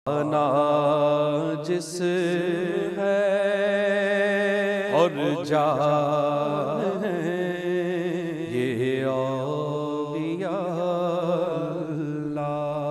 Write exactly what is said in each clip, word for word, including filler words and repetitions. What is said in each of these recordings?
ناجس ہے اور جان ہے یہ اولیاء اللہ۔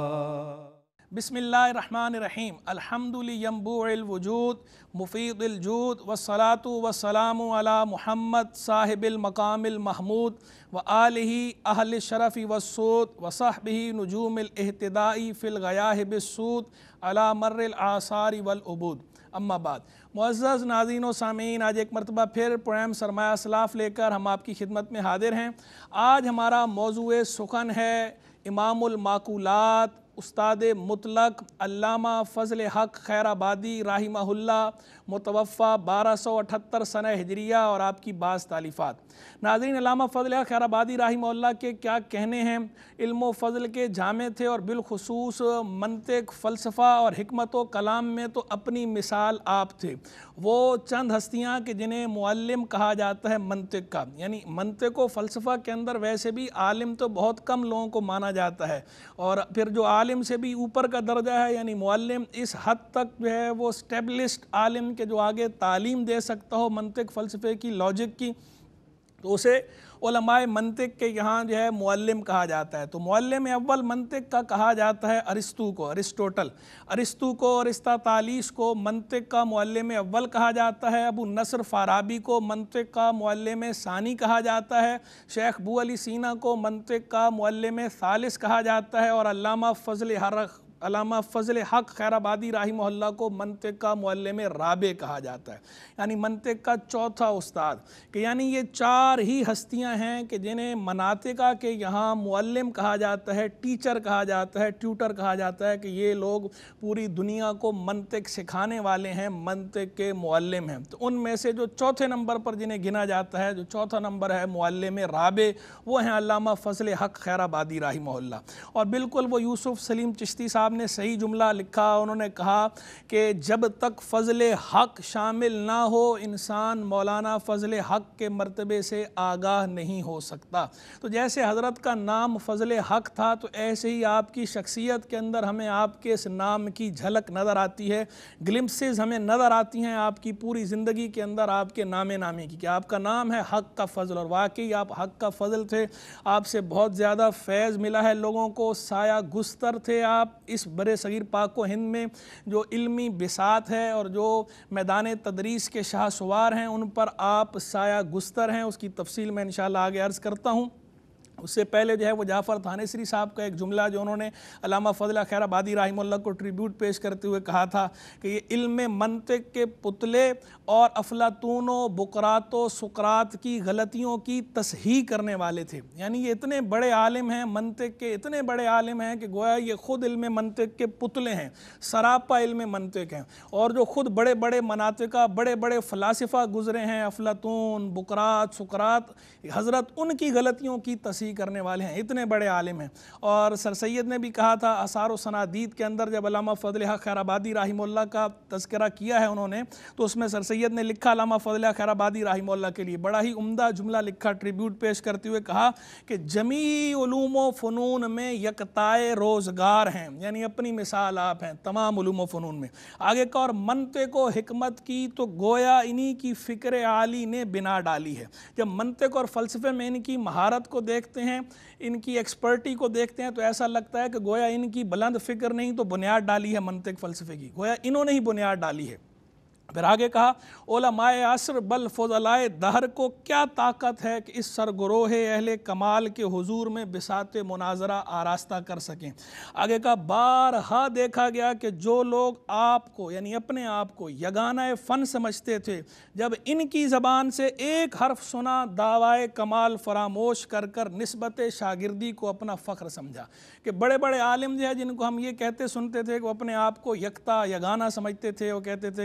بسم اللہ الرحمن الرحیم۔ الحمد لینبوع الوجود مفید الجود والصلاة والسلام علی محمد صاحب المقام المحمود وآلہ اہل الشرف والسود وصحبہ نجوم الاہتداء فی الغیاہب السود علی مر الآثار والعبود۔ اما بعد، معزز ناظرین و سامعین، آج ایک مرتبہ پھر پروگرام سرمایہ اسلاف لے کر ہم آپ کی خدمت میں حاضر ہیں۔ آج ہمارا موضوع سخن ہے امام المعقولات استاد مطلق علامہ فضل حق خیر آبادی رحمہ اللہ، متوفہ بارہ سو اٹھتر سنہ ہجریہ، اور آپ کی بعض تالیفات۔ ناظرین، علامہ فضل حق خیر آبادی رحمہ اللہ کے کیا کہنے ہیں، علم و فضل کے جامع تھے، اور بالخصوص منطق، فلسفہ اور حکمت و کلام میں تو اپنی مثال آپ تھے۔ وہ چند ہستیاں کہ جنہیں معلم کہا جاتا ہے منطق کا، یعنی منطق و فلسفہ کے اندر ویسے بھی عالم تو بہت کم لوگوں کو مانا جاتا ہے، اور پھر جو عالم سے بھی اوپر کا درجہ ہے یعنی معلم، اس حد تک جو ہے وہ اسٹیبلشڈ عالم کے جو آگے تعلیم دے سکتا ہو منطق فلسفے کی، لاجک کی، تو اسے علماء منطق کے یہاں جو ہے معلم کہا جاتا ہے۔ تو معلم اول منطق کا کہا جاتا ہے ارسطو کو، ارسٹوٹل ارسطو کو، اور ارسطاطالیس کو منطق کا معلم اول کہا جاتا ہے۔ ابو نصر فارابی کو منطق کا معلم ثانی کہا جاتا ہے۔ شیخ ابو علی سینا کو منطق کا معلم ثالث کہا جاتا ہے، اور علامہ فضل حق علامہ فضل حق خیر آبادی رحمہ اللہ کو منطق کا معلم رابع کہا جاتا ہے، یعنی منطق کا چوتھا استاد۔ کہ یعنی یہ چار ہی ہستیاں ہیں کہ جنہیں مناطقہ کے یہاں معلم کہا جاتا ہے، ٹیچر کہا جاتا ہے، ٹیوٹر کہا جاتا ہے، کہ یہ لوگ پوری دنیا کو منطق سکھانے والے ہیں، منطق کے معلم ہیں۔ تو ان میں سے جو چوتھے نمبر پر جنہیں گنا جاتا ہے، جو چوتھا نمبر ہے معلم رابع، وہ ہیں علامہ فضل حق خیر آبادی رحمہ اللہ۔ اور بالکل وہ یوسف سلیم چشتی صاحب نے صحیح جملہ لکھا، انہوں نے کہا کہ جب تک فضل حق شامل نہ ہو انسان مولانا فضل حق کے مرتبے سے آگاہ نہیں ہو سکتا۔ تو جیسے حضرت کا نام فضل حق تھا، تو ایسے ہی آپ کی شخصیت کے اندر ہمیں آپ کے اس نام کی جھلک نظر آتی ہے، گلمپسز ہمیں نظر آتی ہیں آپ کی پوری زندگی کے اندر، آپ کے نام نامی کی، کہ آپ کا نام ہے حق کا فضل، اور واقعی آپ حق کا فضل تھے۔ آپ سے بہت زیادہ فیض ملا ہے لوگوں کو، سایہ گستر تھے آپ اس برے صغیر پاک و ہند میں، جو علمی بساط ہے اور جو میدان تدریس کے شاہ سوار ہیں ان پر آپ سایہ گستر ہیں۔ اس کی تفصیل میں انشاءاللہ آگے عرض کرتا ہوں۔ اس سے پہلے جو ہے وہ جعفر تھانیسری صاحب کا ایک جملہ جو انہوں نے علامہ فضل خیر آبادی رحمہ اللہ کو ٹریبیوٹ پیش کرتے ہوئے کہا تھا کہ یہ علم منطق کے پتلے اور افلاطون و بقراط و سقراط کی غلطیوں کی تصحیح کرنے والے تھے۔ یعنی یہ اتنے بڑے عالم ہیں منطق کے، اتنے بڑے عالم ہیں کہ گویا یہ خود علم منطق کے پتلے ہیں، سراپا علم منطق ہیں، اور جو خود بڑے بڑے مناطقہ، بڑے بڑے فلاسفہ گزرے ہیں، افلاطون، بقراط، سقراط، حضرت ان کی غلطیوں کی تصحیح کرنے والے ہیں، اتنے بڑے عالم ہیں۔ اور سر سید نے بھی کہا تھا آثار و سنادید کے اندر، جب علامہ فضل حق خیر آبادی رحمہ اللہ کا تذکرہ کیا ہے انہوں نے، تو اس میں سر سید نے لکھا علامہ فضل حق خیر آبادی رحمہ اللہ کے لیے بڑا ہی عمدہ جملہ لکھا، ٹریبیوٹ پیش کرتے ہوئے کہا کہ جمیع علوم و فنون میں یکتائے روزگار ہیں، یعنی اپنی مثال آپ ہیں تمام علوم و فنون میں۔ آگے کا اور منطق و حکمت کی تو گویا انہی کی فکر عالی نے بنا ڈالی ہے۔ جب منطق اور فلسفے میں ان کی مہارت کو دیکھتے ہیں، ان کی ایکسپرٹی کو دیکھتے ہیں، تو ایسا لگتا ہے کہ گویا ان کی بلند فکر نہیں تو بنیاد ڈالی ہے منطق فلسفے کی، گویا انہوں نے ہی بنیاد ڈالی ہے۔ پھر آگے کہا علماء عصر بل فضلائے دہر کو کیا طاقت ہے کہ اس سرگروہ اہل کمال کے حضور میں بساط مناظرہ آراستہ کر سکیں۔ آگے کہا بارہا دیکھا گیا کہ جو لوگ آپ کو یعنی اپنے آپ کو یگانہ فن سمجھتے تھے، جب ان کی زبان سے ایک حرف سنا دعوی کمال فراموش کر کر نسبت شاگردی کو اپنا فخر سمجھا۔ کہ بڑے بڑے عالم جو ہے جن کو ہم یہ کہتے سنتے تھے کہ وہ اپنے آپ کو یکتا یگانہ سمجھتے تھے، وہ کہتے تھے کہ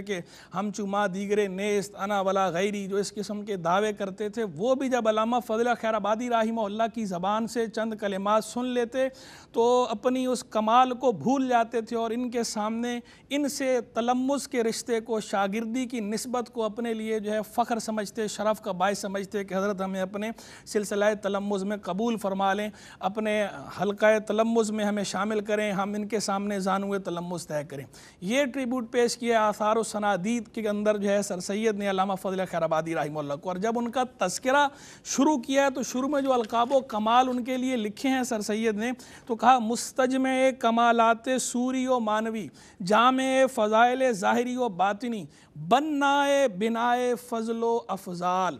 ہم چما دیگرے نیست انا ولا غیری، جو اس قسم کے دعوے کرتے تھے، وہ بھی جب علامہ فضل خیر آبادی رحمہ اللہ کی زبان سے چند کلمات سن لیتے تو اپنی اس کمال کو بھول جاتے تھے اور ان کے سامنے ان سے تلمذ کے رشتے کو، شاگردی کی نسبت کو اپنے لیے جو ہے فخر سمجھتے، شرف کا باعث سمجھتے کہ حضرت ہمیں اپنے سلسلہ تلمذ میں قبول فرما لیں، اپنے حلقہ تلمذ میں ہمیں شامل کریں، ہم ان کے سامنے زانوِ تلمذ طے کریں۔ یہ ٹریبیوٹ پیش کیا آثار و سنادید کے اندر جو ہے سر سید نے علامہ فضل خیر آبادی رحمہ اللہ کو، اور جب ان کا تذکرہ شروع کیا تو شروع میں جو القاب و کمال ان کے لیے لکھے ہیں سر سید نے تو کہا مستجمع کمالات سوری و مانوی، جامع فضائل ظاہری و باطنی، بنائے بنائے فضل و افضال۔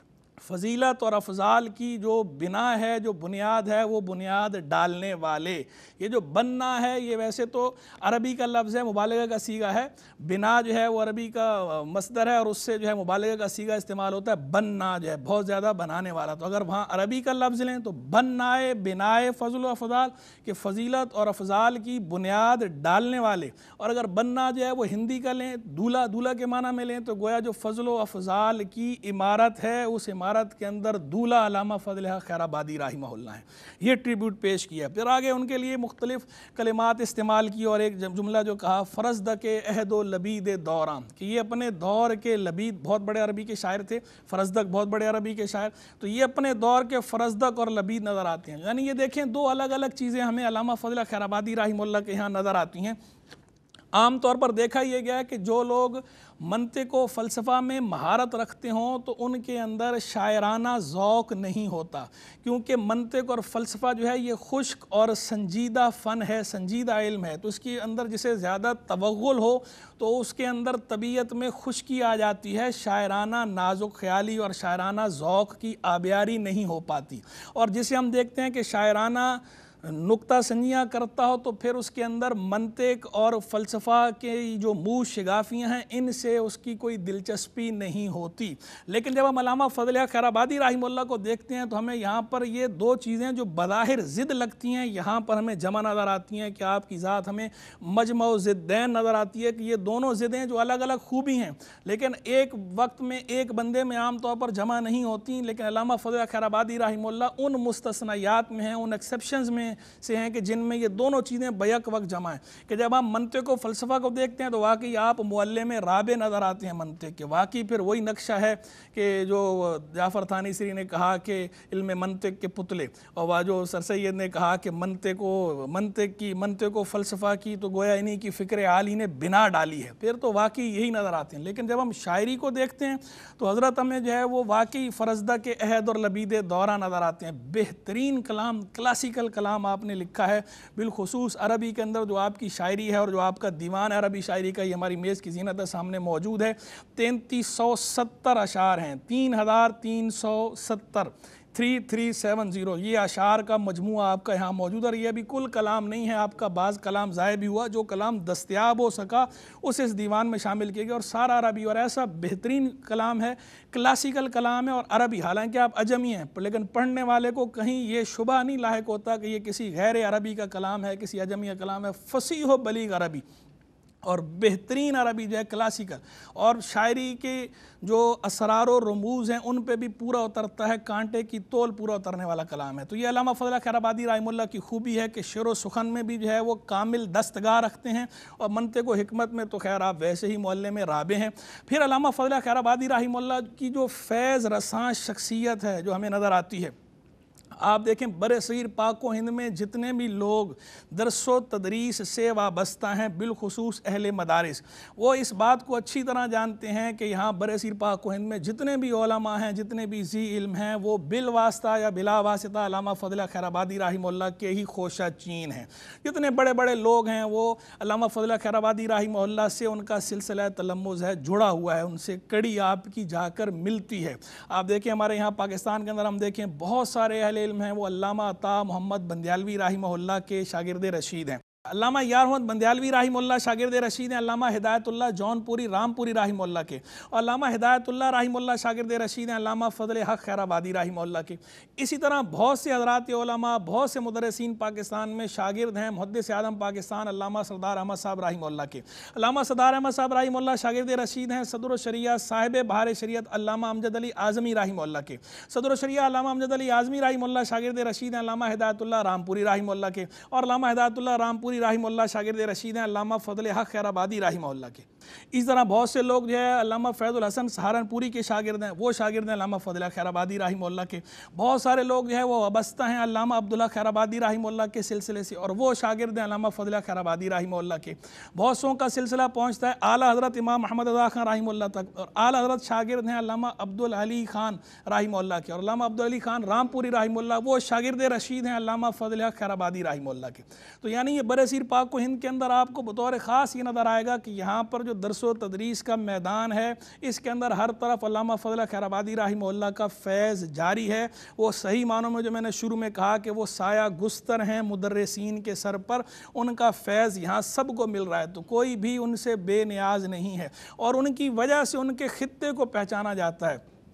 فضیلت اور افضال کی جو بنا ہے، جو بنیاد ہے، وہ بنیاد ڈالنے والے۔ یہ جو بننا ہے یہ ویسے تو عربی کا لفظ ہے، مبالغہ کا صیغہ ہے، بنا جو ہے وہ عربی کا مصدر ہے اور اس سے جو ہے مبالغہ کا صیغہ استعمال ہوتا ہے، بننا جو ہے بہت زیادہ بنانے والا۔ تو اگر وہاں عربی کا لفظ لیں تو بنائے بنائے فضل و افضال، کہ فضیلت اور افضال کی بنیاد ڈالنے والے، اور اگر بننا جو ہے وہ ہندی کا لیں، دولہا دولہا کے معنی میں لیں تو گویا جو فضل و افضال کی عمارت ہے اس عمارت کے اندر دولہا علامہ فضل خیر آبادی رحمہ اللہ ہے۔ یہ ٹریبیوٹ پیش کیا، پھر آگے ان کے لیے مختلف کلمات استعمال کی اور ایک جملہ جو کہا فرزدق عہد و لبید دوراں، کہ یہ اپنے دور کے لبید، بہت بڑے عربی کے شاعر تھے، فرزدق بہت بڑے عربی کے شاعر، تو یہ اپنے دور کے فرزدق اور لبید نظر آتے ہیں۔ یعنی یہ دیکھیں دو الگ الگ چیزیں ہمیں علامہ فضل خیر آبادی رحمہ اللہ کے یہاں نظر آتی ہیں۔ عام طور پر دیکھا یہ گیا ہے کہ جو لوگ منطق و فلسفہ میں مہارت رکھتے ہوں تو ان کے اندر شاعرانہ ذوق نہیں ہوتا، کیونکہ منطق اور فلسفہ جو ہے یہ خشک اور سنجیدہ فن ہے، سنجیدہ علم ہے، تو اس کے اندر جسے زیادہ توغل ہو تو اس کے اندر طبیعت میں خشکی آ جاتی ہے، شاعرانہ نازک خیالی اور شاعرانہ ذوق کی آبیاری نہیں ہو پاتی۔ اور جسے ہم دیکھتے ہیں کہ شاعرانہ نکتہ سنجیاں کرتا ہو تو پھر اس کے اندر منطق اور فلسفہ کے جو منہ شگافیاں ہیں ان سے اس کی کوئی دلچسپی نہیں ہوتی۔ لیکن جب ہم علامہ فضل خیر آبادی رحمہ اللہ کو دیکھتے ہیں تو ہمیں یہاں پر یہ دو چیزیں جو بظاہر ضد لگتی ہیں یہاں پر ہمیں جمع نظر آتی ہیں، کہ آپ کی ذات ہمیں مجمع و ضدین نظر آتی ہے، کہ یہ دونوں ضدیں جو الگ الگ خوبی ہیں لیکن ایک وقت میں ایک بندے میں عام طور پر جمع نہیں ہوتی، لیکن علامہ فضل خیر آبادی رحمہ اللہ ان مستثنیات میں ہیں، ان ایکسیپشنز میں سے ہیں کہ جن میں یہ دونوں چیزیں بیک وقت جمع ہیں۔ کہ جب ہم منطق و فلسفہ کو دیکھتے ہیں تو واقعی آپ معلم رابع نظر آتے ہیں منطق کے، واقعی پھر وہی نقشہ ہے کہ جو جعفر تھانیسری نے کہا کہ علم منطق کے پتلے، اور وہ جو سر سید نے کہا کہ منطق و منطق کی منطق و فلسفہ کی تو گویا انہی کی فکر عالی نے بنا ڈالی ہے، پھر تو واقعی یہی نظر آتے ہیں۔ لیکن جب ہم شاعری کو دیکھتے ہیں تو حضرت ہمیں جو ہے وہ واقعی فرزدہ کے عہد اور لبید دورہ نظر آتے ہیں، بہترین کلام، کلاسیکل کلام آپ نے لکھا ہے، بالخصوص عربی کے اندر جو آپ کی شاعری ہے اور جو آپ کا دیوان عربی شاعری کا، یہ ہماری میز کی زینت ہے، سامنے موجود ہے، تینتیس سو ستر اشعار ہیں، تین ہزار تین سو ستر، تھری تھری سیون زیرو، یہ اشعار کا مجموعہ آپ کا یہاں موجود ہے۔ یہ ابھی کل کلام نہیں ہے، آپ کا بعض کلام ضائع بھی ہوا، جو کلام دستیاب ہو سکا اس اس دیوان میں شامل کیے گئے، اور سارا عربی، اور ایسا بہترین کلام ہے، کلاسیکل کلام ہے اور عربی، حالانکہ آپ اجمی ہیں لیکن پڑھنے والے کو کہیں یہ شبہ نہیں لاحق ہوتا کہ یہ کسی غیر عربی کا کلام ہے، کسی اجمی کا کلام ہے، فصیح و بلیغ عربی اور بہترین عربی جو ہے کلاسیکل، اور شاعری کے جو اسرار و رموز ہیں ان پہ بھی پورا اترتا ہے، کانٹے کی تول پورا اترنے والا کلام ہے۔ تو یہ علامہ فضل خیر آبادی رحمہ اللہ کی خوبی ہے کہ شعر و سخن میں بھی جو ہے وہ کامل دستگاہ رکھتے ہیں، اور منطق و حکمت میں تو خیر آپ ویسے ہی معلم رابع ہیں۔ پھر علامہ فضل خیر آبادی رحمہ اللہ کی جو فیض رساں شخصیت ہے جو ہمیں نظر آتی ہے، آپ دیکھیں برِ صغیر پاک و ہند میں جتنے بھی لوگ درس و تدریس سے وابستہ ہیں، بالخصوص اہل مدارس، وہ اس بات کو اچھی طرح جانتے ہیں کہ یہاں برِ صغیر پاک و ہند میں جتنے بھی علماء ہیں، جتنے بھی ذی علم ہیں، وہ بالواسطہ یا بلا واسطہ علامہ فضل خیر آبادی رحمہ اللہ کے ہی خوشہ چین ہیں۔ جتنے بڑے بڑے لوگ ہیں وہ علامہ فضل خیر آبادی رحمہ اللہ سے ان کا سلسلہ تلمذ ہے، جڑا ہوا ہے، ان سے کڑی آپ کی جا کر ملتی ہے۔ آپ دیکھیں ہمارے یہاں پاکستان کے اندر ہم دیکھیں بہت سارے اہل علم ہیں وہ علامہ عطا محمد بندیالوی رحمہ اللہ کے شاگرد رشید ہیں۔ علامہ یار محمد بندیالوی رحمہ اللہ شاگرد رشید ہیں علامہ ہدایت اللہ جون پوری رام پوری رحمہ اللہ کے، اور علامہ ہدایت اللہ رحمہ اللہ شاگرد رشید ہیں علامہ فضل حق خیر آبادی رحمہ اللہ کے۔ اسی طرح بہت سے حضرات علماء، بہت سے مدرسین پاکستان میں شاگرد ہیں محدث اعظم پاکستان علامہ سردار احمد صاحب رحمہ اللہ کے۔ علامہ سردار احمد صاحب رحمہ اللہ شاگرد رشید ہیں صدر الشریعہ صاحب بہار شریعت علامہ امجد علی اعظمی رحمہ اللہ کے۔ صدر الشریعہ علامہ امجد علی اعظمی رحمہ اللہ شاگرد رشید ہیں علامہ ہدایت اللہ رام پوری رحمہ اللہ کے، اور علامہ ہدایت اللہ رام پوری رحمہ اللہ شاگرد رشید ہیں علامہ فضل حق خیر آبادی رحمہ اللہ کے۔ اس طرح بہت سے لوگ جو ہے علامہ فیض الحسن سہارنپوری کے شاگرد ہیں، وہ شاگرد ہیں علامہ فضل حق خیر آبادی رحمہ اللہ کے۔ بہت سارے لوگ جو ہے وہ وابستہ ہیں علامہ عبداللہ خیر آبادی رحمہ اللہ کے سلسلے سے، اور وہ شاگرد ہیں علامہ فضل حق خیر آبادی رحمہ اللہ کے۔ بہت سوں کا سلسلہ پہنچتا ہے اعلیٰ حضرت امام محمد رضا خان رحمہ اللہ تک، اور اعلیٰ حضرت شاگرد ہیں علامہ عبدالعلی خان رحمہ اللہ کے، اور علامہ عبدالعلی خان رام پوری رحمہ اللہ وہ شاگرد رشید ہیں علامہ فضل حق خیر آبادی رحمہ اللہ کے۔ تو یعنی یہ برِ صغیر پاک و ہند کے اندر آپ کو بطور خاص یہ نظر آئے گا کہ یہاں پر جو درس و تدریس کا میدان ہے اس کے اندر ہر طرف علامہ فضل خیر آبادی رحمہ اللہ کا فیض جاری ہے۔ وہ صحیح معنوں میں جو میں نے شروع میں کہا کہ وہ سایہ گستر ہیں مدرسین کے سر پر، ان کا فیض یہاں سب کو مل رہا ہے، تو کوئی بھی ان سے بے نیاز نہیں ہے، اور ان کی وجہ سے ان کے خطے کو پہچانا جاتا ہے۔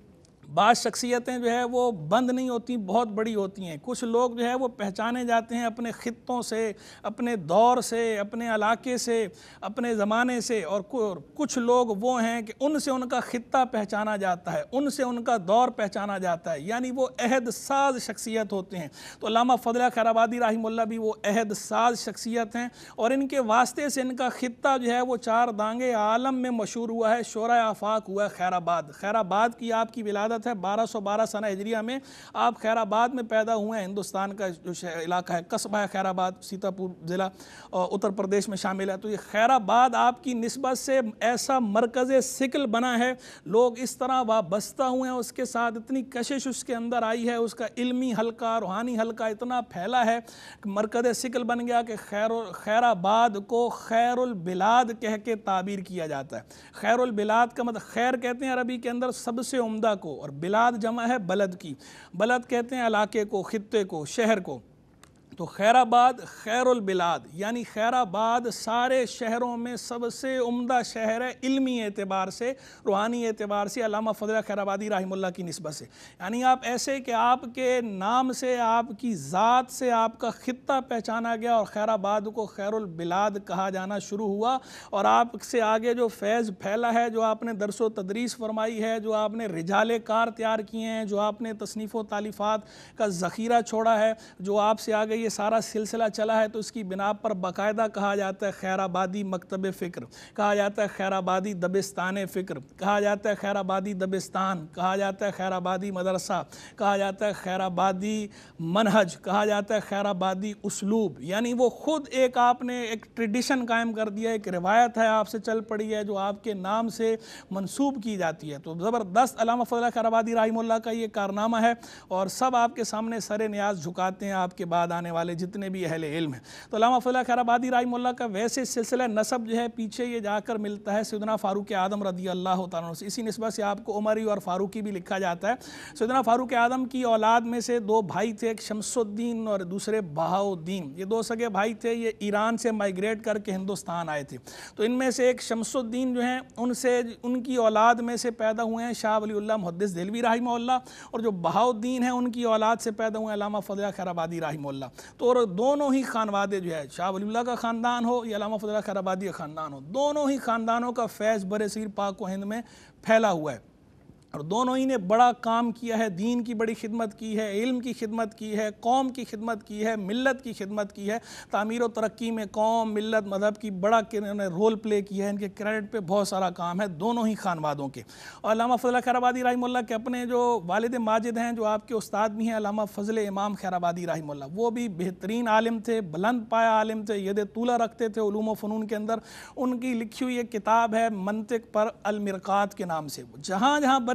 بعض شخصیتیں جو ہے وہ بند نہیں ہوتی، بہت بڑی ہوتی ہیں۔ کچھ لوگ جو ہے وہ پہچانے جاتے ہیں اپنے خطوں سے، اپنے دور سے، اپنے علاقے سے، اپنے زمانے سے، اور کچھ لوگ وہ ہیں کہ ان سے ان کا خطہ پہچانا جاتا ہے، ان سے ان کا دور پہچانا جاتا ہے، یعنی وہ عہد ساز شخصیت ہوتے ہیں۔ تو علامہ فضل حق خیر آبادی رحمہ اللہ بھی وہ عہد ساز شخصیت ہیں، اور ان کے واسطے سے ان کا خطہ جو ہے وہ چار دانگے عالم میں مشہور ہوا ہے، شورائے آفاق ہوا ہے خیر آباد۔ خیر آباد کی آپ کی ولادت ہے بارہ سو بارہ سنہ ہجریہ میں، آپ خیر آباد میں پیدا ہوئے ہیں۔ ہندوستان کا جو علاقہ ہے قصبہ ہے خیر آباد، سیتا پور ضلع اتر پردیش میں شامل ہے۔ تو یہ خیر آباد آپ کی نسبت سے ایسا مرکز ثقل بنا ہے، لوگ اس طرح وابستہ ہوئے ہیں اس کے ساتھ، اتنی کشش اس کے اندر آئی ہے، اس کا علمی حلقہ روحانی حلقہ اتنا پھیلا ہے کہ مرکز ثقل بن گیا کہ خیر خیر آباد کو خیر البلاد کہہ کے تعبیر کیا جاتا ہے۔ خیر البلاد کا مطلب، خیر کہتے ہیں عربی کے اندر سب سے عمدہ کو، اور بلاد جمع ہے بلد کی، بلد کہتے ہیں علاقے کو، خطے کو، شہر کو۔ تو خیر آباد خیر البلاد، یعنی خیر آباد سارے شہروں میں سب سے عمدہ شہر ہے علمی اعتبار سے، روحانی اعتبار سے، علامہ فضل خیر آبادی رحمہ اللہ کی نسبت سے۔ یعنی آپ ایسے کہ آپ کے نام سے، آپ کی ذات سے آپ کا خطہ پہچانا گیا، اور خیر آباد کو خیر البلاد کہا جانا شروع ہوا، اور آپ سے آگے جو فیض پھیلا ہے، جو آپ نے درس و تدریس فرمائی ہے، جو آپ نے رجال کار تیار کیے ہیں، جو آپ نے تصنیف و تالیفات کا ذخیرہ چھوڑا ہے، جو آپ سے آگے یہ سارا سلسلہ چلا ہے، تو اس کی بنا پر باقاعدہ کہا جاتا ہے خیر آبادی مکتب فکر، کہا جاتا ہے خیر آبادی دبستان فکر، کہا جاتا ہے خیر آبادی دبستان، کہا جاتا ہے خیر آبادی مدرسہ، کہا جاتا ہے خیر آبادی منہج، کہا جاتا ہے خیر آبادی اسلوب۔ یعنی وہ خود ایک آپ نے ایک ٹریڈیشن قائم کر دیا، ایک روایت ہے آپ سے چل پڑی ہے جو آپ کے نام سے منسوب کی جاتی ہے۔ تو زبردست علامہ فضل خیر آبادی رحمہ اللہ کا یہ کارنامہ ہے، اور سب آپ کے سامنے سر نیاز جھکاتے ہیں آپ کے بعد آنے والے جتنے بھی اہل علم ہیں۔ تو علامہ فضل خیر آبادی رحمہ اللہ کا ویسے سلسلہ نسب جو ہے پیچھے یہ جا کر ملتا ہے سیدنا فاروق اعظم رضی اللہ تعالیٰ عنہ سے، اسی نسبت سے آپ کو عمری اور فاروقی بھی لکھا جاتا ہے۔ سیدنا فاروق اعظم کی اولاد میں سے دو بھائی تھے، ایک شمس الدین اور دوسرے بہاؤالدین، یہ دو سگے بھائی تھے، یہ ایران سے مائیگریٹ کر کے ہندوستان آئے تھے۔ تو ان میں سے ایک شمس الدین جو ہیں ان سے ان کی اولاد میں سے پیدا ہوئے ہیں شاہ ولی اللہ محدث دہلوی رحمہ اللہ، اور جو بہاؤالدین ہیں ان کی اولاد سے پیدا ہوئے ہیں علامہ فضل خیر آبادی رحمہ اللہ۔ تو اور دونوں ہی خانوادے جو ہے، شاہ ولی اللہ کا خاندان ہو یا علامہ فضل خیر آبادی کا خاندان ہو، دونوں ہی خاندانوں کا فیض برِ صغیر پاک و ہند میں پھیلا ہوا ہے، اور دونوں ہی نے بڑا کام کیا ہے، دین کی بڑی خدمت کی ہے، علم کی خدمت کی ہے، قوم کی خدمت کی ہے، ملت کی خدمت کی ہے، تعمیر و ترقی میں قوم، ملت، مذہب کی بڑا رول پلے کیا ہے۔ ان کے کریڈٹ پہ بہت سارا کام ہے دونوں ہی خانوادوں کے۔ اور علامہ فضل خیر آبادی رحمہ اللہ کے اپنے جو والد ماجد ہیں، جو آپ کے استاد بھی ہیں، علامہ فضل امام خیر آبادی رحمہ اللہ، وہ بھی بہترین عالم تھے، بلند پایا عالم تھے، ید طولہ رکھتے تھے علوم و فنون کے اندر۔ ان کی لکھی ہوئی ایک کتاب ہے منطق پر المرقات کے نام سے، جہاں جہاں برِ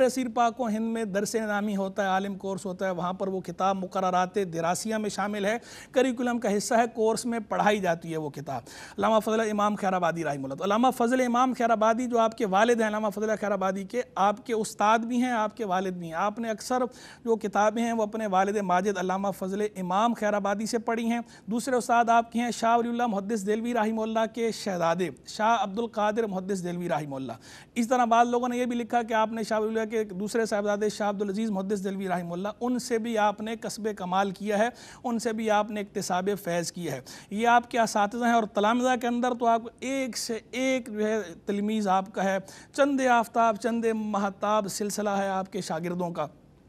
برصغیر پاک و ہند میں درس نظامی ہوتا ہے، عالم کورس ہوتا ہے، وہاں پر وہ کتاب مقررات دراسیہ میں شامل ہے، کریکولم کا حصہ ہے، کورس میں پڑھائی جاتی ہے وہ کتاب۔ علامہ فضل امام خیر آبادی رحمہ اللہ، علامہ فضل امام خیر آبادی جو آپ کے والد ہیں علامہ فضل خیر آبادی کے، آپ کے استاد بھی ہیں، آپ کے والد بھی ہیں۔ آپ نے اکثر جو کتابیں ہیں وہ اپنے والد ماجد علامہ فضل امام خیر آبادی سے پڑھی ہیں۔ دوسرے استاد آپ کے ہیں شاہ ولی اللہ محدث دہلوی رحمہ اللہ کے شہزادے شاہ عبد القادر محدث دہلوی رحمہ اللہ۔ اس طرح بعض لوگوں نے یہ بھی لکھا کہ آپ نے شاہ ولی اللہ کے دوسرے صاحبزادے شاہ عبد العزیز محدث دہلوی رحمہ اللہ، ان سے بھی آپ نے کسب کمال کیا ہے، ان سے بھی آپ نے اکتساب فیض کیا ہے۔ یہ آپ کے اساتذہ ہیں، اور تلامذہ کے اندر تو آپ ایک سے ایک جو ہے تلمیذ آپ کا ہے، چند آفتاب چند مہتاب سلسلہ ہے آپ کے شاگردوں کا،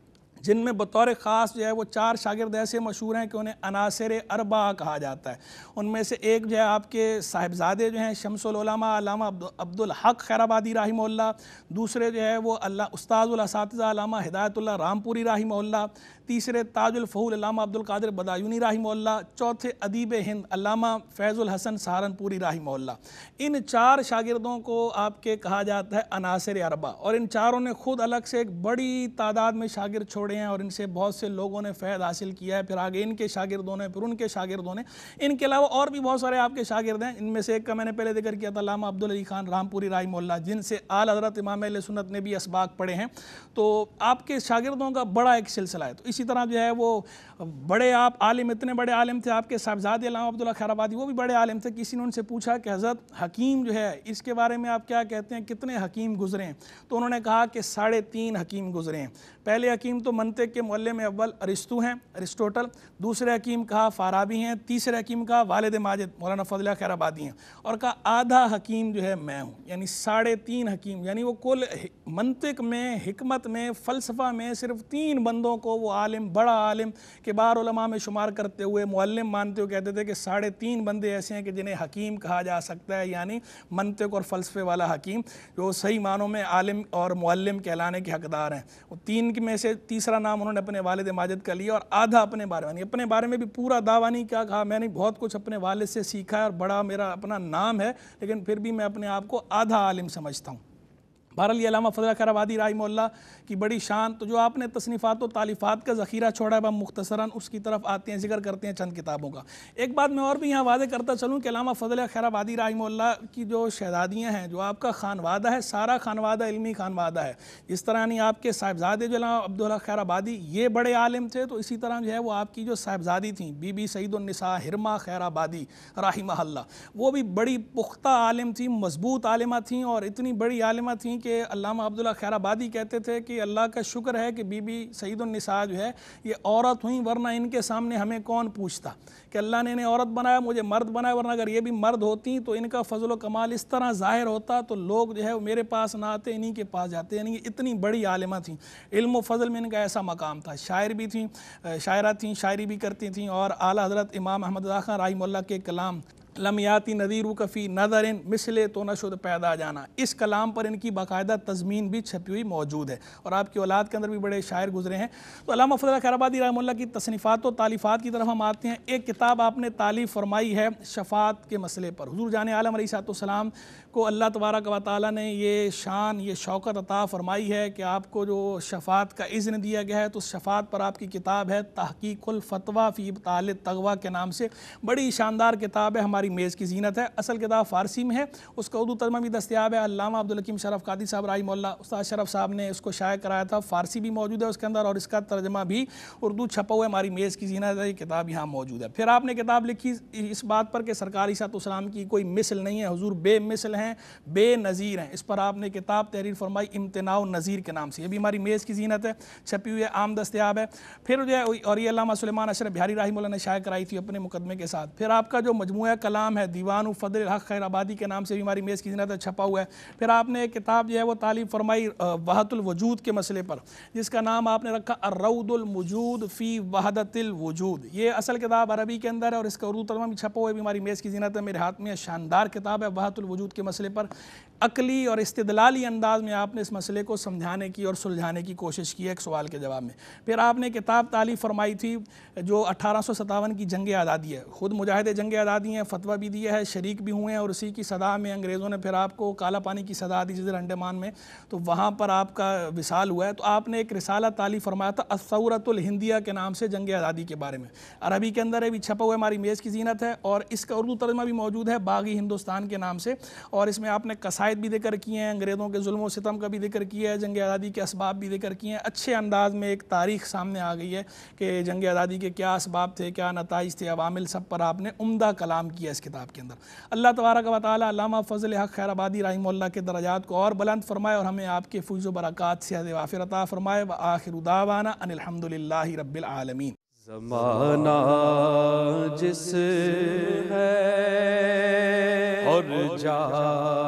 جن میں بطور خاص جو ہے وہ چار شاگرد ایسے مشہور ہیں کہ انہیں عناصر اربعہ کہا جاتا ہے۔ ان میں سے ایک جو ہے آپ کے صاحبزادے جو ہیں شمس العلماء علامہ عبد الحق خیر آبادی رحمہ اللہ، دوسرے جو ہے وہ اللہ استاذ الاساتذہ علامہ ہدایت اللہ رامپوری رحمہ اللہ، تیسرے تاج الفہول علامہ عبد القادر بدایونی رحمہ اللہ، چوتھے ادیب ہند علامہ فیض الحسن سہارنپوری رحمہ اللہ۔ ان چار شاگردوں کو آپ کے کہا جاتا ہے عناصر اربعہ، اور ان چاروں نے خود الگ سے ایک بڑی تعداد میں شاگرد چھوڑے ہیں، اور ان سے بہت سے لوگوں نے فیض حاصل کیا ہے، پھر آگے ان کے شاگردوں نے، پھر ان کے شاگردوں نے۔ ان کے علاوہ اور بھی بہت سارے آپ کے شاگرد ہیں، ان میں سے ایک کا میں نے پہلے ذکر کیا تھا علامہ عبدالعلی خان رامپوری رحمہ اللہ، جن سے اعلیٰ حضرت امام اہل سنت نے بھی اسباق پڑھے ہیں۔ تو آپ کے شاگردوں کا بڑا ایک سلسلہ ہے۔ تو اسی طرح جو ہے وہ بڑے آپ عالم، اتنے بڑے عالم تھے آپ کے صاحبزادے علامہ عبداللہ خیر آبادی، وہ بھی بڑے عالم تھے۔ کسی نے ان سے پوچھا کہ حضرت حکیم جو ہے اس کے بارے میں آپ کیا کہتے ہیں، کتنے حکیم گزرے ہیں؟ تو انہوں نے کہا کہ ساڑھے تین حکیم گزرے ہیں۔ پہلے حکیم تو منطق کے معلم اول ارسطو ہیں، ارسطوٹل، دوسرے حکیم کہا فارابی ہیں، تیسرے حکیم کہا والد ماجد مولانا فضل خیر آبادی ہیں، اور کہا آدھا حکیم جو ہے میں ہوں، یعنی ساڑھے تین حکیم، یعنی وہ کل منطق میں، حکمت میں، فلسفہ میں صرف تین بندوں کو وہ عالم، بڑا عالم، کبار علماء میں شمار کرتے ہوئے معلم مانتے ہوئے کہتے تھے کہ ساڑھے تین بندے ایسے ہیں کہ جنہیں حکیم کہا جا سکتا ہے، یعنی منطق اور فلسفے والا حکیم، جو صحیح معنوں میں عالم اور معلم کہلانے کے حقدار ہیں۔ وہ تین میں سے تیسرا نام انہوں نے اپنے والد ماجد کا لیا، اور آدھا اپنے بارے میں، اپنے بارے میں بھی پورا دعویٰ نہیں کیا، کہا میں نے بہت کچھ اپنے والد سے سیکھا ہے اور بڑا میرا اپنا نام ہے، لیکن پھر بھی میں اپنے آپ کو آدھا عالم سمجھتا ہوں۔ بہرحال یہ علامہ فضل خیر آبادی رحمہ اللہ کی بڑی شان۔ تو جو آپ نے تصنیفات و تالیفات کا ذخیرہ چھوڑا ہے، ہم مختصراً اس کی طرف آتے ہیں، ذکر کرتے ہیں چند کتابوں کا۔ ایک بات میں اور بھی یہاں واضح کرتا چلوں کہ علامہ فضل خیر آبادی رحمہ اللہ کی جو شہزادیاں ہیں، جو آپ کا خانوادہ ہے، سارا خانوادہ علمی خانوادہ ہے۔ جس طرح نہیں آپ کے صاحبزادے جو علامہ عبداللہ خیر آبادی یہ بڑے عالم تھے، تو اسی طرح جو ہے وہ آپ کی جو صاحبزادی تھیں بی بی سعید النساء ہرما خیر آبادی رحمہ اللہ، وہ بھی بڑی پختہ عالم تھیں، مضبوط عالمہ تھیں، اور اتنی بڑی عالمہ تھیں کہ علامہ عبداللہ خیر آبادی کہتے تھے کہ اللہ کا شکر ہے کہ بی بی سعید النساء جو ہے یہ عورت ہوئیں، ورنہ ان کے سامنے ہمیں کون پوچھتا کہ اللہ نے انہیں عورت بنایا، مجھے مرد بنایا، ورنہ اگر یہ بھی مرد ہوتی تو ان کا فضل و کمال اس طرح ظاہر ہوتا تو لوگ جو ہے وہ میرے پاس نہ آتے، انہی کے پاس جاتے۔ یعنی اتنی بڑی عالمہ تھیں، علم و فضل میں ان کا ایسا مقام تھا۔ شاعر بھی تھیں، شاعرہ تھیں، شاعری بھی کرتی تھیں، اور اعلیٰ حضرت امام احمد رضا خان رحمہ اللہ کے کلام لم یاتی نذیرک فی نظر مثلے تو نہ شد پیدا جانا، اس کلام پر ان کی باقاعدہ تضمین بھی چھپی ہوئی موجود ہے، اور آپ کی اولاد کے اندر بھی بڑے شاعر گزرے ہیں۔ تو علامہ فضل خیر آبادی رحمہ اللہ کی تصنیفات و تالیفات کی طرف ہم آتے ہیں۔ ایک کتاب آپ نے تالیف فرمائی ہے شفاعت کے مسئلے پر۔ حضور جان عالم علیہ السلام کو اللہ تبارک و تعالیٰ نے یہ شان، یہ شوکت عطا فرمائی ہے کہ آپ کو جو شفاعت کا اذن دیا گیا ہے، تو اس شفاعت پر آپ کی کتاب ہے تحقیق الفتویٰ فی ابطال التغویٰ کے نام سے، بڑی شاندار کتاب ہے، ہماری میز کی زینت ہے۔ اصل کتاب فارسی میں ہے، اس کا اردو ترجمہ بھی دستیاب ہے۔ علامہ عبدالحکیم شرف قادری صاحب رحمہ اللہ، استاد شرف صاحب نے اس کو شائع کرایا تھا، فارسی بھی موجود ہے اس کے اندر، اور اس کا ترجمہ بھی اردو چھپا ہوا ہے، ہماری میز کی زینت ہے، یہ کتاب یہاں موجود ہے۔ پھر آپ نے کتاب لکھی اس بات پر کہ سرکار علیہ السلام کی کوئی مثل نہیں ہے، حضور بے مثل ہیں، بے نظیر ہیں۔ اس پر آپ نے کتاب تحریر فرمائی امتناع النظیر کے نام سے، یہ بھی ہماری میز کی زینت ہے، چھپی ہوئی ہے، عام دستیاب ہے۔ پھر جو ہے، اور یہ علامہ سلیمان اشرف بہاری رحمہ اللہ نے شائع کرائی تھی اپنے مقدمے کے ساتھ۔ پھر آپ کا جو مجموعہ کلام ہے دیوان فضل الحق خیر آبادی کے نام سے بھی ہماری میز کی زینت ہے، چھپا ہوا ہے۔ پھر آپ نے ایک کتاب جو ہے وہ تالیف فرمائی وحدت الوجود کے مسئلے پر، جس کا نام آپ نے رکھا الروض الموجود فی وحدت الوجود۔ یہ اصل کتاب عربی کے اندر ہے، اور اس کا اردو ترجمہ بھی چھپا ہوا ہے، بھی ہماری میز کی زینت ہے، میرے ہاتھ میں شاندار کتاب ہے وحدت الوجود کے مسئلے پر۔ عقلی اور استدلالی انداز میں آپ نے اس مسئلے کو سمجھانے کی اور سلجھانے کی کوشش کی ایک سوال کے جواب میں۔ پھر آپ نے کتاب تالیف فرمائی تھی جو اٹھارہ سو ستاون کی جنگ آزادی ہے، خود مجاہد جنگ آزادی ہیں، فتح فتویٰ بھی دیا ہے، شریک بھی ہوئے ہیں، اور اسی کی صدا میں انگریزوں نے پھر آپ کو کالا پانی کی صدا دی جزیرہ انڈمان میں، تو وہاں پر آپ کا وصال ہوا ہے۔ تو آپ نے ایک رسالہ تالیف فرمایا تھا الثورۃ الہندیہ کے نام سے، جنگ آزادی کے بارے میں، عربی کے اندر ہے بھی چھپا ہوا ہے، ہماری میز کی زینت ہے، اور اس کا اردو ترجمہ بھی موجود ہے باغی ہندوستان کے نام سے، اور اس میں آپ نے قصائد بھی ذکر کیے ہیں، انگریزوں کے ظلم و ستم کا بھی ذکر کیا ہے، جنگ آزادی کے اسباب بھی ذکر کیے ہیں، اچھے انداز میں ایک تاریخ سامنے آ گئی ہے کہ جنگ آزادی کے کیا اسباب تھے، کیا نتائج تھے، عوامل، سب پر آپ نے عمدہ کلام کیا اس کتاب کے اندر۔ اللہ تبارک و تعالی علامہ فضل حق خیر آبادی رحمہ اللہ کے درجات کو اور بلند فرمائے، اور ہمیں آپ کے فیض و برکات سے صحت وافر عطا فرمائے۔ وآخر دعوانا ان الحمدللہ رب العالمین۔ زمانہ جس ہے اور جا